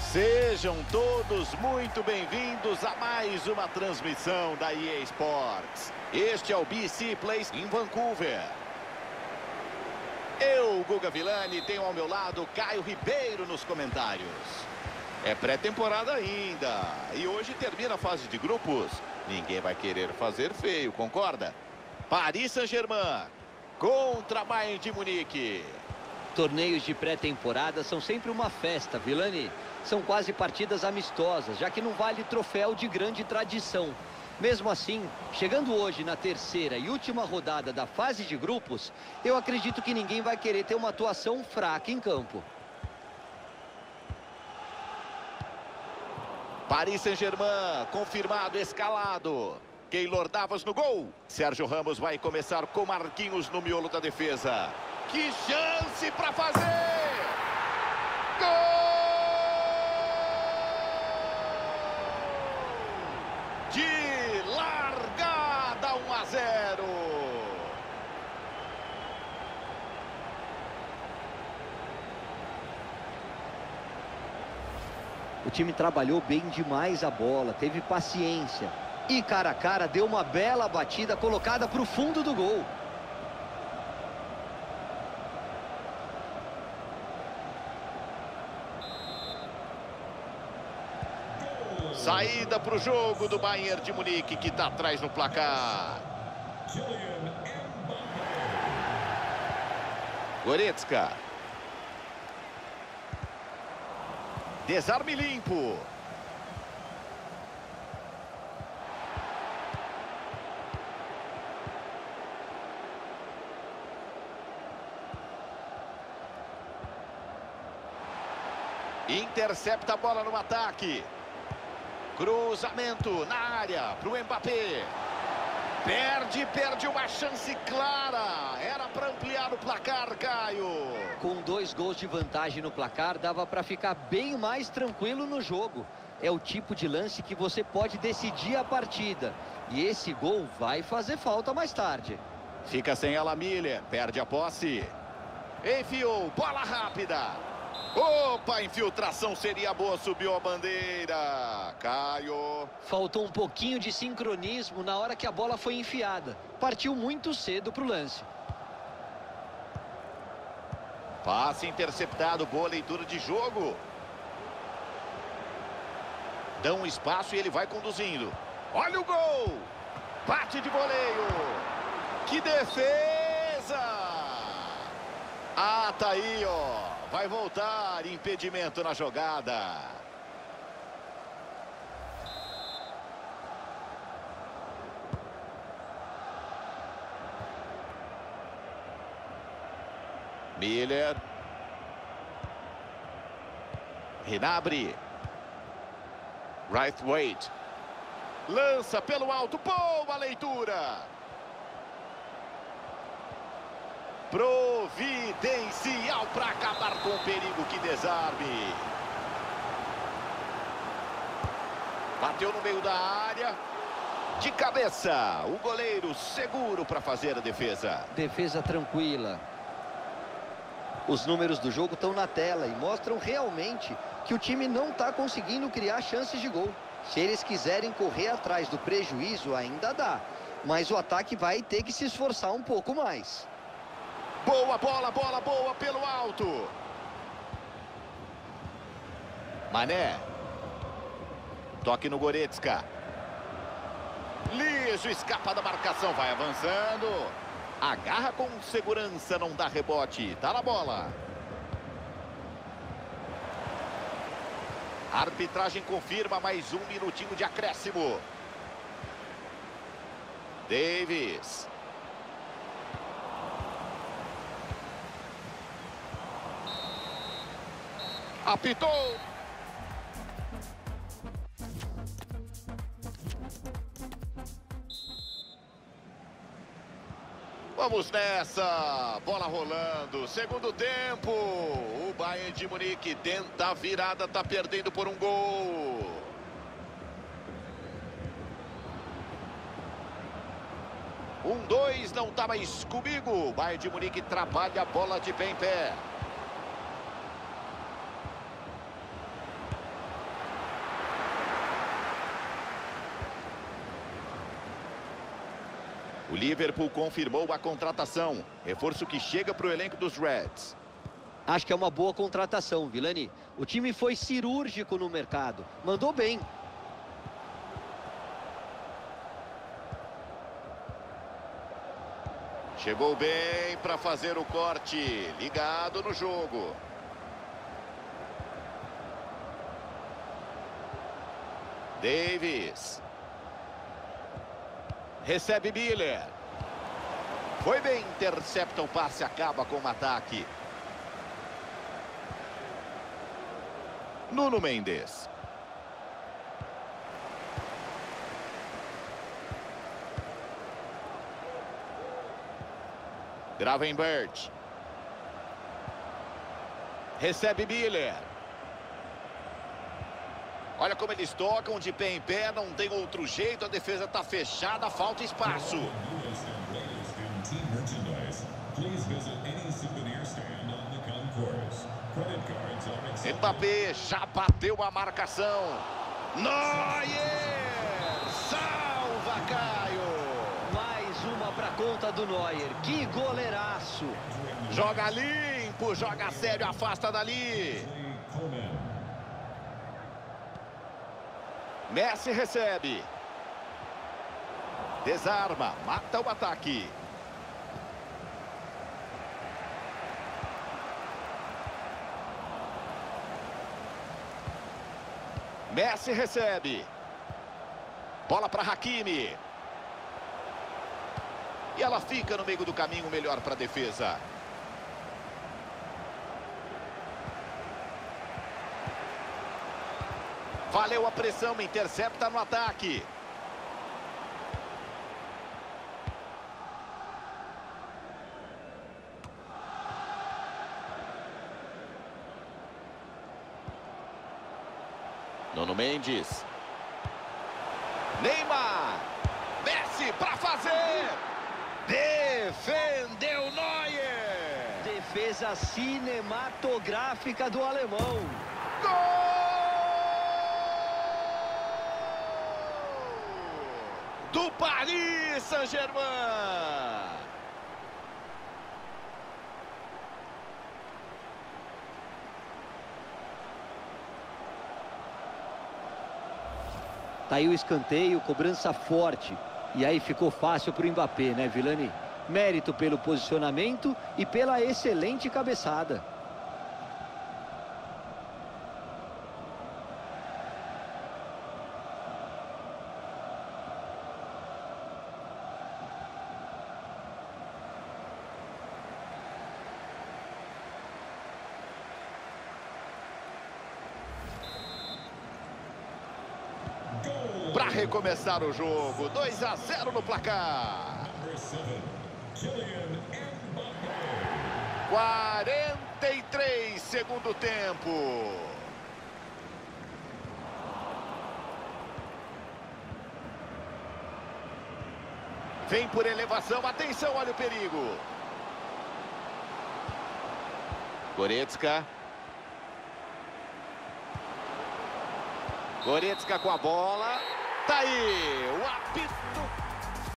Sejam todos muito bem-vindos a mais uma transmissão da EA Sports. Este é o BC Place em Vancouver. Eu, Guga Villani, tenho ao meu lado Caio Ribeiro nos comentários. É pré-temporada ainda e hoje termina a fase de grupos. Ninguém vai querer fazer feio, concorda? Paris Saint-Germain contra Bayern de Munique. Torneios de pré-temporada são sempre uma festa, Villani. São quase partidas amistosas, já que não vale troféu de grande tradição. Mesmo assim, chegando hoje na terceira e última rodada da fase de grupos, eu acredito que ninguém vai querer ter uma atuação fraca em campo. Paris Saint-Germain, confirmado, escalado. Keylor Navas no gol. Sérgio Ramos vai começar com Marquinhos no miolo da defesa. Que chance para fazer! Gol! De largada, 1-0. O time trabalhou bem demais a bola, teve paciência. E cara a cara deu uma bela batida colocada para o fundo do gol. Saída para o jogo do Bayern de Munique, que está atrás no placar. Goretzka. Desarme limpo. Intercepta a bola no ataque. Cruzamento na área para o Mbappé. Perde uma chance clara. Era para ampliar o placar, Caio. Com 2 gols de vantagem no placar, dava para ficar bem mais tranquilo no jogo. É o tipo de lance que você pode decidir a partida. E esse gol vai fazer falta mais tarde. Fica sem ela, Miller. Perde a posse. Enfiou, bola rápida. Opa, infiltração seria boa, subiu a bandeira. Caio. Faltou um pouquinho de sincronismo na hora que a bola foi enfiada. Partiu muito cedo para o lance. Passe interceptado, boa leitura de jogo. Dão um espaço e ele vai conduzindo. Olha o gol! Bate de voleio. Que defesa! Ah, tá aí, ó. Vai voltar, impedimento na jogada. Miller. Gnabry. Braithwaite. Lança pelo alto, boa leitura. Providencial para acabar com o perigo, que desarme. Bateu no meio da área. De cabeça, o goleiro seguro para fazer a defesa. Defesa tranquila. Os números do jogo estão na tela e mostram realmente que o time não está conseguindo criar chances de gol. Se eles quiserem correr atrás do prejuízo, ainda dá. Mas o ataque vai ter que se esforçar um pouco mais. Boa bola, bola boa pelo alto. Mané. Toque no Goretzka. Liso, escapa da marcação, vai avançando. Agarra com segurança, não dá rebote. Tá na bola. A arbitragem confirma mais 1 minutinho de acréscimo. Davis. Apitou. Vamos nessa. Bola rolando. Segundo tempo. O Bayern de Munique tenta a virada. Tá perdendo por 1 gol. Um, dois, não tá mais comigo. O Bayern de Munique trabalha a bola de pé em pé. O Liverpool confirmou a contratação. Reforço que chega para o elenco dos Reds. Acho que é uma boa contratação, Vilani. O time foi cirúrgico no mercado. Mandou bem. Chegou bem para fazer o corte. Ligado no jogo. Davis. Recebe Miller. Foi bem, intercepta o passe, acaba com o ataque. Nuno Mendes. Gravenberch. Recebe Miller. Olha como eles tocam de pé em pé, não tem outro jeito, a defesa está fechada, falta espaço. Mbappé já bateu a marcação. Neuer! Salva, Caio! Mais uma para conta do Neuer. Que goleiraço! Joga limpo, joga sério, afasta dali. Messi recebe. Desarma, mata o ataque. Messi recebe. Bola para Hakimi. E ela fica no meio do caminho, melhor para a defesa. Valeu a pressão, intercepta no ataque. Nuno Mendes. Neymar. Messi para fazer. Defendeu Neuer. Defesa cinematográfica do alemão. Gol! Do Paris Saint-Germain. Tá aí o escanteio, cobrança forte. E aí ficou fácil para o Mbappé, né, Vilani? Mérito pelo posicionamento e pela excelente cabeçada. Para recomeçar o jogo, 2-0 no placar. 43, segundo tempo. Vem por elevação, atenção, olha o perigo. Goretzka. Goretzka com a bola. Tá aí, o apito